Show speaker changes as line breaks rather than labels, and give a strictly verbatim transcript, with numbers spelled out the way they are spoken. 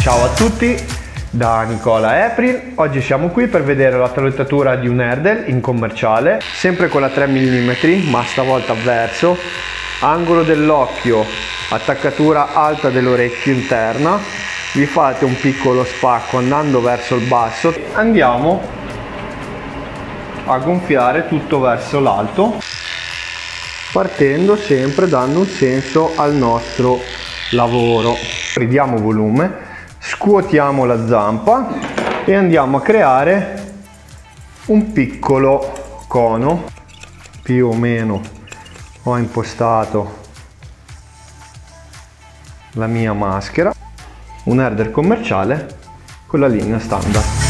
Ciao a tutti da Nicola April. Oggi siamo qui per vedere la trabettatura di un Erdel in commerciale, sempre con la tre millimetri ma stavolta avverso, angolo dell'occhio, attaccatura alta dell'orecchio interna. Vi fate un piccolo spacco andando verso il basso, andiamo a gonfiare tutto verso l'alto, partendo sempre dando un senso al nostro lavoro. Ridiamo volume, scuotiamo la zampa e andiamo a creare un piccolo cono. Più o meno ho impostato la mia maschera, un Erdel commerciale con la linea standard.